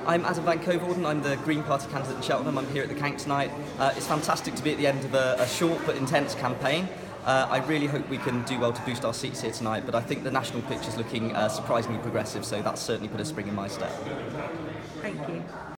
I'm Adam van Coevorden. I'm the Green Party candidate in Cheltenham. I'm here at the Count tonight. It's fantastic to be at the end of a short but intense campaign. I really hope we can do well to boost our seats here tonight, but I think the national pitch is looking surprisingly progressive, so that's certainly put a spring in my step. Thank you.